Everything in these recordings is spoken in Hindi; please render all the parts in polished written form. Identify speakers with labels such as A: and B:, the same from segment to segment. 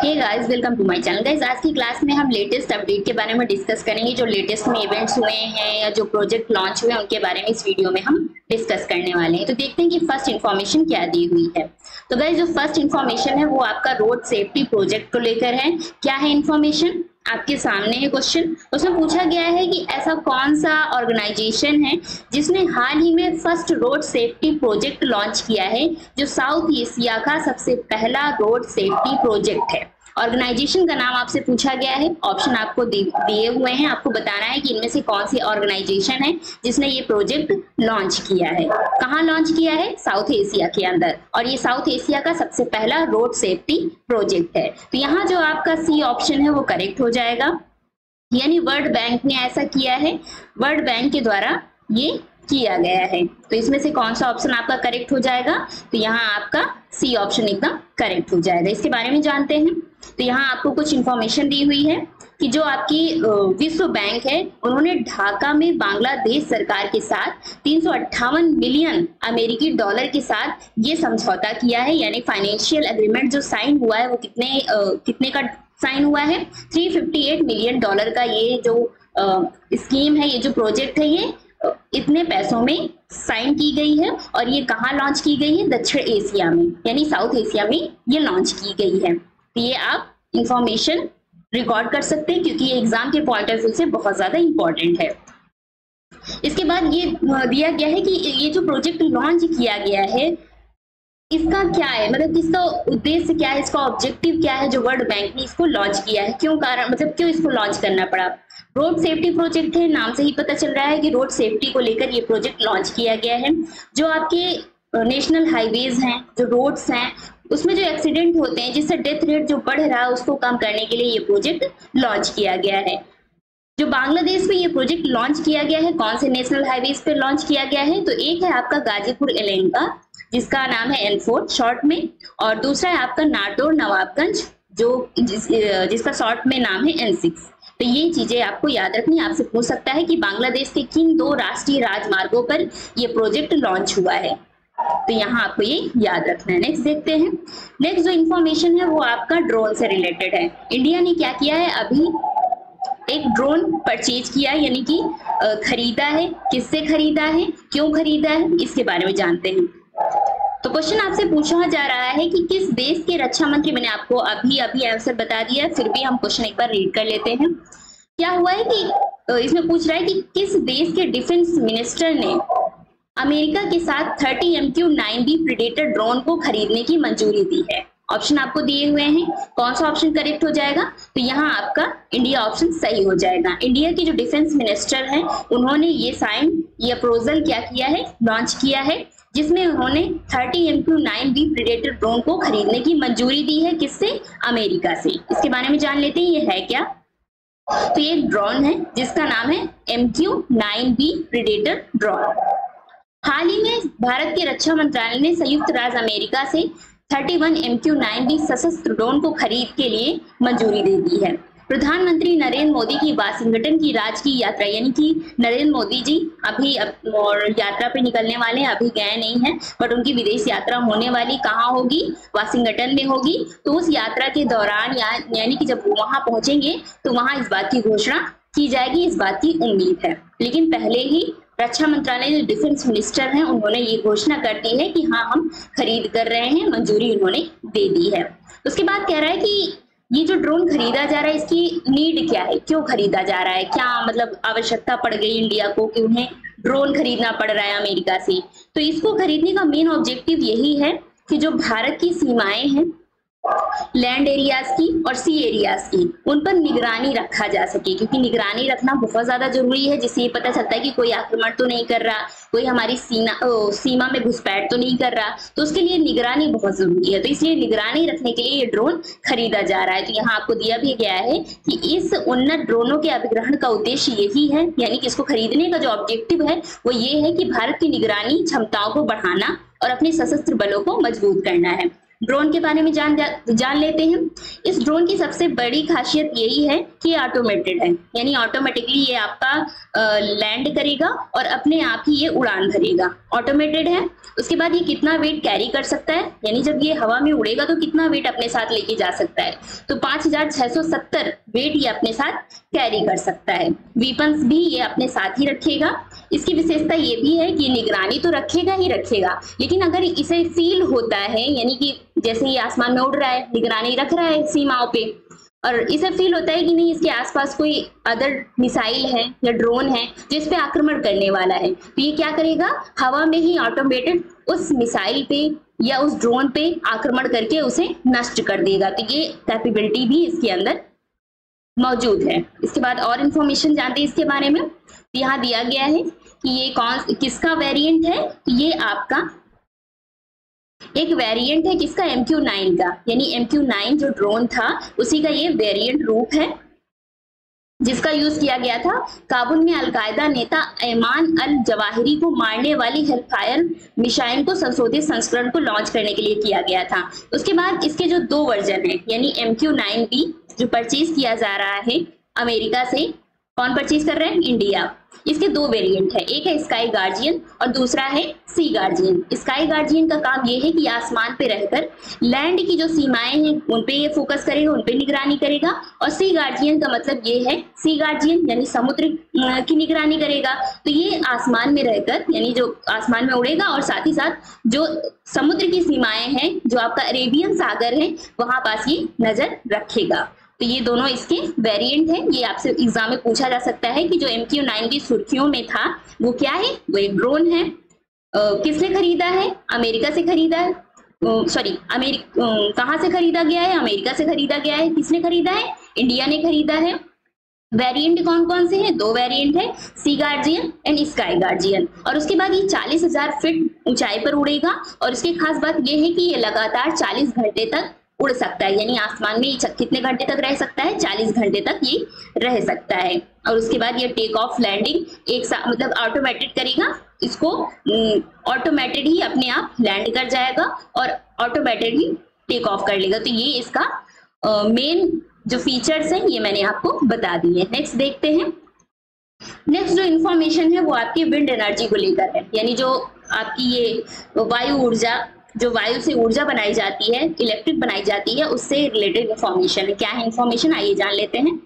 A: Hey guys, welcome to my channel. Guys, आज की क्लास में हम लेटेस्ट अपडेट के बारे में डिस्कस करेंगे। जो लेटेस्ट में इवेंट्स हुए हैं या जो प्रोजेक्ट लॉन्च हुए हैं उनके बारे में इस वीडियो में हम डिस्कस करने वाले हैं। तो देखते हैं कि फर्स्ट इन्फॉर्मेशन क्या दी हुई है। तो गाइस, जो फर्स्ट इन्फॉर्मेशन है वो आपका रोड सेफ्टी प्रोजेक्ट को लेकर है। क्या है इन्फॉर्मेशन? आपके सामने है क्वेश्चन। उसमें पूछा गया है कि ऐसा कौन सा ऑर्गेनाइजेशन है जिसने हाल ही में first road safety project launch किया है, जो साउथ एशिया का सबसे पहला रोड सेफ्टी प्रोजेक्ट है। ऑर्गेनाइजेशन का नाम आपसे पूछा गया है। ऑप्शन आपको दिए हुए हैं। आपको बताना है कि इनमें से कौन सी ऑर्गेनाइजेशन है जिसने ये प्रोजेक्ट लॉन्च किया है। कहाँ लॉन्च किया है? साउथ एशिया के अंदर। और ये साउथ एशिया का सबसे पहला रोड सेफ्टी प्रोजेक्ट है। तो यहाँ जो आपका सी ऑप्शन है वो करेक्ट हो जाएगा, यानी वर्ल्ड बैंक ने ऐसा किया है। वर्ल्ड बैंक के द्वारा ये किया गया है। तो इसमें से कौन सा ऑप्शन आपका करेक्ट हो जाएगा? तो यहाँ आपका सी ऑप्शन एकदम करेक्ट हो जाएगा। इसके बारे में जानते हैं। तो यहाँ आपको कुछ इंफॉर्मेशन दी हुई है कि जो आपकी विश्व बैंक है उन्होंने ढाका में बांग्लादेश सरकार के साथ 358 मिलियन अमेरिकी डॉलर के साथ ये समझौता किया है। यानी फाइनेंशियल एग्रीमेंट जो साइन हुआ है वो कितने का साइन हुआ है? 358 मिलियन डॉलर का ये जो स्कीम है, ये जो प्रोजेक्ट है, ये इतने पैसों में साइन की गई है। और ये कहाँ लॉन्च की गई है? दक्षिण एशिया में, यानी साउथ एशिया में ये लॉन्च की गई है। तो ये आप इंफॉर्मेशन रिकॉर्ड कर सकते हैं क्योंकि ये एग्जाम के पॉइंट ऑफ व्यू से बहुत ज्यादा इंपॉर्टेंट है। इसके बाद ये दिया गया है कि ये जो प्रोजेक्ट लॉन्च किया गया है इसका क्या है, मतलब इसका उद्देश्य क्या है, इसका ऑब्जेक्टिव क्या है। जो वर्ल्ड बैंक ने इसको लॉन्च किया है, क्यों कारण, मतलब क्यों इसको लॉन्च करना पड़ा? रोड सेफ्टी प्रोजेक्ट है, नाम से ही पता चल रहा है कि रोड सेफ्टी को लेकर ये प्रोजेक्ट लॉन्च किया गया है। जो आपके नेशनल हाईवेज हैं, जो रोड्स हैं, उसमें जो एक्सीडेंट होते हैं, जिससे डेथ रेट जो बढ़ रहा है उसको कम करने के लिए ये प्रोजेक्ट लॉन्च किया गया है। जो बांग्लादेश में ये प्रोजेक्ट लॉन्च किया गया है, कौन से नेशनल हाईवेज पे लॉन्च किया गया है? तो एक है आपका गाजीपुर एलेंका, जिसका नाम है N4 शॉर्ट में, और दूसरा है आपका नाटोर नवाबगंज, जिसका शॉर्ट में नाम है N6। तो ये चीजें आपको याद रखनी। आपसे पूछ सकता है कि बांग्लादेश के किन दो राष्ट्रीय राजमार्गों पर ये प्रोजेक्ट लॉन्च हुआ है, तो यहाँ आपको ये याद रखना है। नेक्स्ट देखते हैं। नेक्स्ट जो इंफॉर्मेशन है वो आपका ड्रोन से रिलेटेड है। इंडिया ने क्या किया है? अभी एक ड्रोन परचेज किया, यानी कि खरीदा है। किससे खरीदा है, क्यों खरीदा है, इसके बारे में जानते हैं। तो क्वेश्चन आपसे पूछा जा रहा है कि किस देश के रक्षा मंत्री, मैंने आपको अभी आंसर बता दिया, फिर भी हम क्वेश्चन एक बार रीड कर लेते हैं। क्या हुआ है कि इसमें पूछ रहा है कि किस देश के डिफेंस मिनिस्टर ने अमेरिका के साथ 30 MQ-9B प्रेडेटर ड्रोन को खरीदने की मंजूरी दी है? ऑप्शन आपको दिए हुए हैं, कौन सा ऑप्शन करेक्ट हो जाएगा? तो यहाँ आपका इंडिया ऑप्शन सही हो जाएगा। इंडिया के जो डिफेंस मिनिस्टर हैं उन्होंने ये अप्रोजल क्या किया है, लॉन्च किया है, जिसमें उन्होंने 30 MQ-9B प्रेडेटर ड्रोन को खरीदने की मंजूरी दी है। किससे? अमेरिका से। इसके बारे में जान लेते हैं ये है क्या। तो ये ड्रोन है जिसका नाम है MQ-9B प्रेडेटर ड्रोन। हाल ही में भारत के रक्षा मंत्रालय ने संयुक्त राज्य अमेरिका से 31 MQ-9B सशस्त्र ड्रोन को खरीद के लिए मंजूरी दे दी है। प्रधानमंत्री नरेंद्र मोदी की वाशिंगटन की राजकीय यात्रा, यानी कि नरेंद्र मोदी जी अभी यात्रा पे निकलने वाले हैं, अभी गए नहीं हैं, बट उनकी विदेश यात्रा होने वाली कहाँ होगी? वाशिंगटन में होगी। तो उस यात्रा के दौरान यानी कि जब वहां पहुंचेंगे तो वहां इस बात की घोषणा की जाएगी, इस बात की उम्मीद है। लेकिन पहले ही रक्षा मंत्रालय जो डिफेंस मिनिस्टर हैं उन्होंने ये घोषणा कर दी है कि हाँ, हम खरीद कर रहे हैं, मंजूरी उन्होंने दे दी है। उसके बाद कह रहा है कि ये जो ड्रोन खरीदा जा रहा है इसकी नीड क्या है, क्यों खरीदा जा रहा है, क्या मतलब आवश्यकता पड़ गई इंडिया को कि उन्हें ड्रोन खरीदना पड़ रहा है अमेरिका से? तो इसको खरीदने का मेन ऑब्जेक्टिव यही है कि जो भारत की सीमाएं हैं, लैंड एरियाज की और सी एरियाज की, उन पर निगरानी रखा जा सके, क्योंकि निगरानी रखना बहुत ज्यादा जरूरी है, जिससे ये पता चलता है कि कोई आक्रमण तो नहीं कर रहा, कोई हमारी सीमा में घुसपैठ तो नहीं कर रहा। तो उसके लिए निगरानी बहुत जरूरी है। तो इसलिए निगरानी रखने के लिए ये ड्रोन खरीदा जा रहा है। तो यहाँ आपको दिया भी गया है कि इस उन्नत ड्रोनों के अधिग्रहण का उद्देश्य यही है, यानी कि इसको खरीदने का जो ऑब्जेक्टिव है वो ये है कि भारत की निगरानी क्षमताओं को बढ़ाना और अपने सशस्त्र बलों को मजबूत करना है। ड्रोन के बारे में जान लेते हैं। इस ड्रोन की सबसे बड़ी खासियत यही है कि ऑटोमेटेड है, यानी ऑटोमेटिकली ये आपका लैंड करेगा और अपने आप ही ये उड़ान भरेगा। ऑटोमेटेड है। उसके बाद ये कितना वेट कैरी कर सकता है, यानी जब ये हवा में उड़ेगा तो कितना वेट अपने साथ लेके जा सकता है, तो 5670 वेट ये अपने साथ कैरी कर सकता है। वीपन्स भी ये अपने साथ ही रखेगा। इसकी विशेषता ये भी है कि निगरानी तो रखेगा ही रखेगा, लेकिन अगर इसे फील होता है, यानी कि जैसे ये आसमान में उड़ रहा है, निगरानी रख रहा है सीमाओं पे, और इसे फील होता है कि नहीं इसके आसपास कोई अदर मिसाइल है या ड्रोन है जिस पे आक्रमण करने वाला है, तो ये क्या करेगा, हवा में ही ऑटोमेटेड उस मिसाइल पे या उस ड्रोन पे आक्रमण करके उसे नष्ट कर देगा। तो ये कैपेबिलिटी भी इसके अंदर मौजूद है। इसके बाद और इंफॉर्मेशन जानते हैं इसके बारे में। तो यहाँ दिया गया है कि ये किसका वेरिएंट है, ये आपका एक वेरिएंट है किसका, MQ-9 का, यानी MQ-9 जो ड्रोन था उसी का ये वेरिएंट रूप है, जिसका यूज किया गया था काबुल में अलकायदा नेता ऐमान अल जवाहिरी को मारने वाली हेलफायर मिसाइल को संशोधित संस्करण को लॉन्च करने के लिए किया गया था। उसके बाद इसके जो 2 वर्जन है, यानी MQ-9B जो परचेज किया जा रहा है अमेरिका से, कौन परचेज कर रहे हैं, इंडिया। इसके 2 वेरिएंट है, एक है स्काई गार्जियन और दूसरा है सी गार्जियन। स्काई गार्जियन का काम ये है कि आसमान पे रहकर लैंड की जो सीमाएं हैं उन पे ये फोकस करेगा, उन पे निगरानी करेगा, और सी गार्जियन का मतलब ये है सी गार्जियन यानी समुद्र की निगरानी करेगा। तो ये आसमान में रहकर, यानी जो आसमान में उड़ेगा और साथ ही साथ जो समुद्र की सीमाएं हैं, जो आपका अरेबियन सागर है, वहां पास ये नजर रखेगा। तो ये दोनों इसके वेरिएंट हैं। ये आपसे एग्जाम में पूछा जा सकता है कि जो MQ-9 की सुर्खियों में था वो क्या है, वो एक ड्रोन है। किसने खरीदा है, अमेरिका से खरीदा है, कहाँ से खरीदा गया है, अमेरिका से खरीदा गया है। किसने खरीदा है, इंडिया ने खरीदा है। वेरिएंट कौन कौन से हैं, 2 वेरिएंट है, sea guardian and sky guardian. और उसके बाद ये 40,000 फीट ऊंचाई पर उड़ेगा, और इसकी खास बात ये है कि ये लगातार 40 घंटे तक उड़ सकता है, यानी आसमान में कितने घंटे तक रह सकता है, 40 घंटे तक ये रह सकता है। और उसके बाद ये टेक ऑफ लैंडिंग एक साथ मतलब ऑटोमेटेड करेगा, इसको ऑटोमेटेड ही अपने आप लैंड कर जाएगा और ऑटोमेटेड ही टेक ऑफ कर लेगा। तो ये इसका मेन जो फीचर्स हैं ये मैंने आपको बता दिए। नेक्स्ट देखते हैं। नेक्स्ट जो इंफॉर्मेशन है वो आपकी विंड एनर्जी को लेकर है, यानी जो आपकी ये वायु ऊर्जा, जो वायु से ऊर्जा बनाई जाती है, इलेक्ट्रिक बनाई जाती है, उससे रिलेटेड इंफॉर्मेशन है। क्या है इंफॉर्मेशन, आइए जान लेते हैं।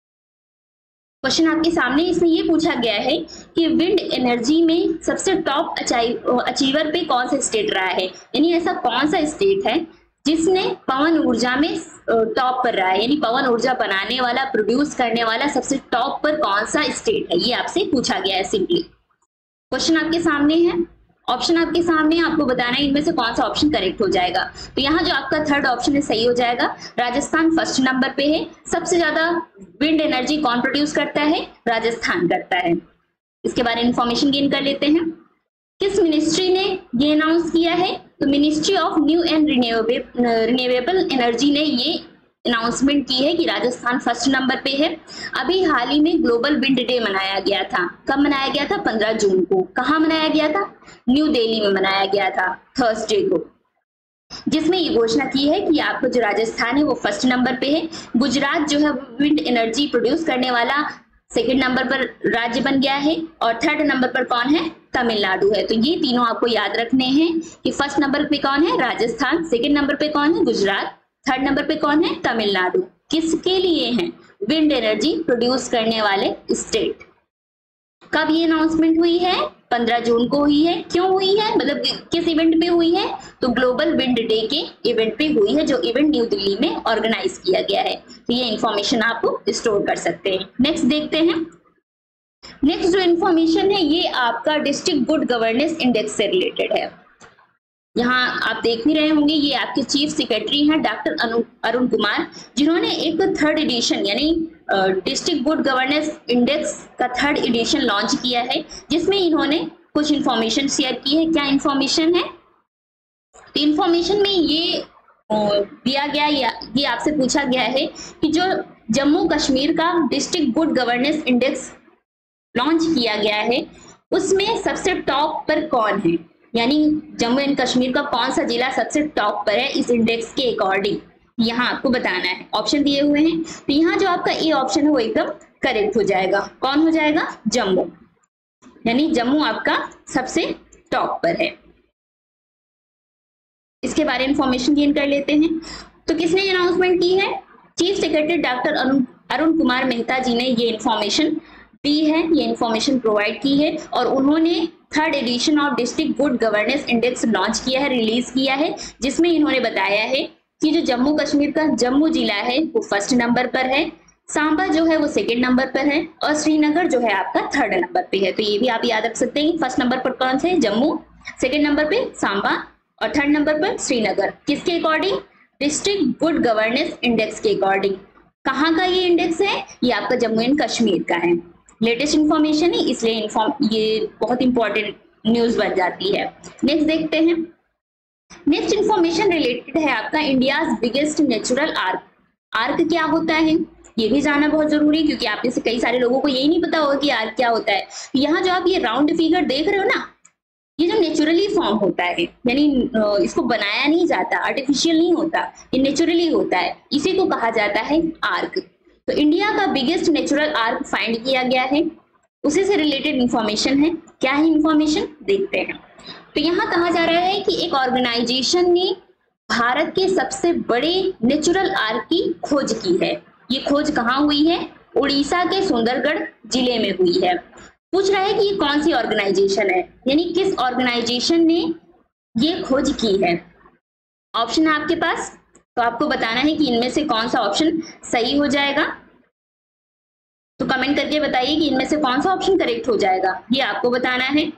A: क्वेश्चन आपके सामने, इसमें ये पूछा गया है कि विंड एनर्जी में सबसे टॉप अचीवर पे कौन सा स्टेट रहा है, यानी ऐसा कौन सा स्टेट है जिसने पवन ऊर्जा में टॉप पर रहा है, यानी पवन ऊर्जा बनाने वाला, प्रोड्यूस करने वाला सबसे टॉप पर कौन सा स्टेट है, ये आपसे पूछा गया है। सिंपली क्वेश्चन आपके सामने है, ऑप्शन आपके सामने, आपको बताना है इनमें से कौन सा ऑप्शन करेक्ट हो जाएगा। तो यहाँ जो आपका 3rd ऑप्शन है सही हो जाएगा। राजस्थान 1st नंबर पे है। सबसे ज्यादा विंड एनर्जी कौन प्रोड्यूस करता है, राजस्थान करता है। इसके बारे में इंफॉर्मेशन गेन कर लेते हैं। किस मिनिस्ट्री ने ये अनाउंस किया है, तो ministry of new and renewable energy ने ये अनाउंसमेंट की है कि राजस्थान 1st नंबर पे है। अभी हाल ही में ग्लोबल विंड डे मनाया गया था। कब मनाया गया था, 15 जून को। कहाँ मनाया गया था, न्यू दिल्ली में मनाया गया था, थर्सडे को, जिसमें ये घोषणा की है कि आपको जो राजस्थान है वो 1st नंबर पे है। गुजरात जो है विंड एनर्जी प्रोड्यूस करने वाला 2nd नंबर पर राज्य बन गया है, और 3rd नंबर पर कौन है, तमिलनाडु है। तो ये तीनों आपको याद रखने हैं कि 1st नंबर पे कौन है, राजस्थान, 2nd नंबर पे कौन है, गुजरात, 3rd नंबर पे कौन है, तमिलनाडु। किसके लिए है, विंड एनर्जी प्रोड्यूस करने वाले स्टेट। कब ये अनाउंसमेंट हुई है, 15 जून को हुई है। क्यों हुई है, मतलब किस इवेंट पे हुई है, तो ग्लोबल विंड डे के इवेंट पे हुई है, जो इवेंट न्यू दिल्ली में ऑर्गेनाइज किया गया है। तो ये इंफॉर्मेशन आप स्टोर कर सकते हैं। नेक्स्ट देखते हैं। नेक्स्ट जो इंफॉर्मेशन है ये आपका डिस्ट्रिक्ट गुड गवर्नेंस इंडेक्स से रिलेटेड है। यहाँ आप देख भी रहे होंगे, ये आपके चीफ सेक्रेटरी हैं डॉक्टर अरुण कुमार, जिन्होंने एक 3rd एडिशन यानी डिस्ट्रिक्ट गुड गवर्नेंस इंडेक्स का 3rd एडिशन लॉन्च किया है, जिसमें इन्होंने कुछ इंफॉर्मेशन शेयर की है। क्या इंफॉर्मेशन है, तो इंफॉर्मेशन में ये दिया गया, ये आपसे पूछा गया है कि जो जम्मू कश्मीर का district good governance index launch किया गया है उसमें सबसे टॉप पर कौन है। यानी जम्मू एंड कश्मीर का कौन सा जिला सबसे टॉप पर है इस इंडेक्स के अकॉर्डिंग, यहाँ आपको बताना है। ऑप्शन दिए हुए हैं, तो यहाँ जो आपका ए ऑप्शन है वो एकदम करेक्ट हो जाएगा। कौन हो जाएगा? जम्मू, यानी जम्मू आपका सबसे टॉप पर है। इसके बारे में इंफॉर्मेशन गेन कर लेते हैं। तो किसने ये अनाउंसमेंट की है? Chief secretary doctor Arun Kumar Mehta ji ने ये इंफॉर्मेशन दी है, ये इंफॉर्मेशन प्रोवाइड की है, और उन्होंने 3rd edition of district good governance index launch किया है, रिलीज किया है, जिसमें इन्होंने बताया है कि जो जम्मू कश्मीर का जम्मू जिला है वो 1st नंबर पर है, सांबा जो है वो 2nd नंबर पर है, और श्रीनगर जो है आपका 3rd नंबर पे है। तो ये भी आप याद रख सकते हैं, 1st नंबर पर कौन से? जम्मू, 2nd नंबर पे सांबा और 3rd नंबर पर श्रीनगर। किसके according? District good governance index के अकॉर्डिंग। कहाँ का ये इंडेक्स है? ये आपका जम्मू एंड कश्मीर का है। लेटेस्ट इंफॉर्मेशन है, इसलिए ये बहुत इंपॉर्टेंट न्यूज बन जाती है। नेक्स्ट देखते हैं। नेक्स्ट इंफॉर्मेशन रिलेटेड है आपका India's biggest natural arch. Arch क्या होता है ये भी जानना बहुत जरूरी है, क्योंकि आप में से कई सारे लोगों को यही नहीं पता होगा कि आर्क क्या होता है। यहाँ जो आप ये राउंड फिगर देख रहे हो ना, ये जो नेचुरली फॉर्म होता है, यानी इसको बनाया नहीं जाता, आर्टिफिशियल नहीं होता, ये नेचुरली होता है, इसी को कहा जाता है आर्क। तो इंडिया का बिगेस्ट नेचुरल आर्क फाइंड किया गया है, उसी से रिलेटेड इंफॉर्मेशन है। क्या है इंफॉर्मेशन? देखते हैं। तो यहाँ कहा जा रहा है कि एक ऑर्गेनाइजेशन ने भारत के सबसे बड़े नेचुरल आर्क की खोज की है। ये खोज कहाँ हुई है? उड़ीसा के सुंदरगढ़ जिले में हुई है। पूछ रहा है कि ये कौन सी ऑर्गेनाइजेशन है, यानी किस ऑर्गेनाइजेशन ने ये खोज की है। ऑप्शन है आपके पास, तो आपको बताना है कि इनमें से कौन सा ऑप्शन सही हो जाएगा। तो कमेंट करके बताइए कि इनमें से कौन सा ऑप्शन करेक्ट हो जाएगा, ये आपको बताना है।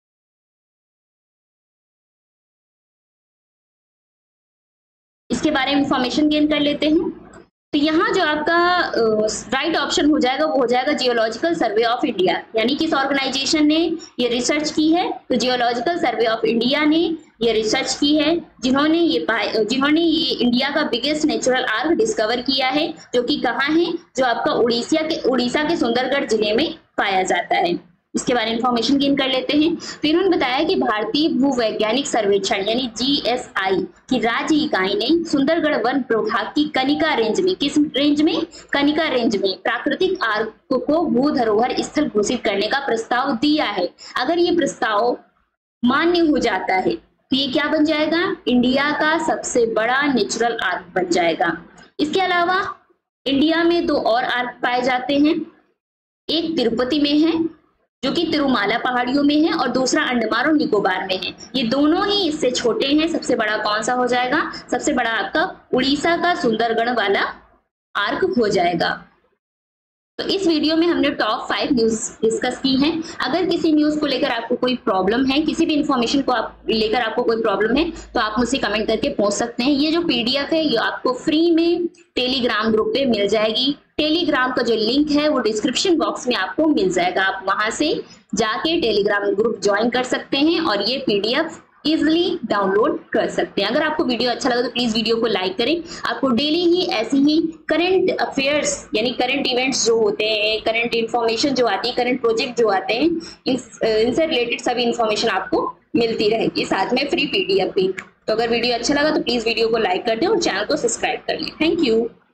A: इसके बारे में इंफॉर्मेशन गेन कर लेते हैं। तो यहाँ जो आपका राइट ऑप्शन हो जाएगा वो हो जाएगा जियोलॉजिकल सर्वे ऑफ इंडिया। यानी किस ऑर्गेनाइजेशन ने ये रिसर्च की है? तो जियोलॉजिकल सर्वे ऑफ इंडिया ने ये रिसर्च की है, जिन्होंने ये इंडिया का बिगेस्ट नेचुरल आर्क डिस्कवर किया है, जो कि कहाँ है? जो आपका उड़ीसा के सुंदरगढ़ जिले में पाया जाता है। इसके बारे में इंफॉर्मेशन गेन कर लेते हैं। तो इन्होंने बताया कि भारतीय भूवैज्ञानिक सर्वेक्षण यानी GSI की राज्य इकाई ने सुंदरगढ़ वन प्रभाग की कनिका रेंज में, किस रेंज में? कनिका रेंज में प्राकृतिक आर्क को भू धरोहर स्थल घोषित करने का प्रस्ताव दिया है। अगर ये प्रस्ताव मान्य हो जाता है तो ये क्या बन जाएगा? इंडिया का सबसे बड़ा नेचुरल आर्क बन जाएगा। इसके अलावा इंडिया में 2 और आर्क पाए जाते हैं, एक तिरुपति में है जो कि तिरुमाला पहाड़ियों में है, और दूसरा अंडमान और निकोबार में है। ये दोनों ही इससे छोटे हैं। सबसे बड़ा कौन सा हो जाएगा? सबसे बड़ा आपका उड़ीसा का सुंदरगढ़ वाला आर्क हो जाएगा। तो इस वीडियो में हमने टॉप 5 न्यूज डिस्कस की हैं। अगर किसी न्यूज को लेकर आपको कोई प्रॉब्लम है, किसी भी इंफॉर्मेशन को लेकर आपको कोई प्रॉब्लम है, तो आप मुझसे कमेंट करके पूछ सकते हैं। ये जो PDF है ये आपको फ्री में टेलीग्राम ग्रुप पे मिल जाएगी। टेलीग्राम का जो लिंक है वो डिस्क्रिप्शन बॉक्स में आपको मिल जाएगा। आप वहां से जाके टेलीग्राम ग्रुप ज्वाइन कर सकते हैं और ये PDF इजिली डाउनलोड कर सकते हैं। अगर आपको वीडियो अच्छा लगा तो प्लीज वीडियो को लाइक करें। आपको डेली ही ऐसी ही करंट अफेयर्स यानी करंट इवेंट्स जो होते हैं, करंट इंफॉर्मेशन जो आती है, करंट प्रोजेक्ट जो आते हैं, इनसे रिलेटेड सभी इंफॉर्मेशन आपको मिलती रहेगी, साथ में फ्री PDF भी। तो अगर वीडियो अच्छा लगा तो प्लीज वीडियो को लाइक कर दें और चैनल को सब्सक्राइब कर लें। Thank you.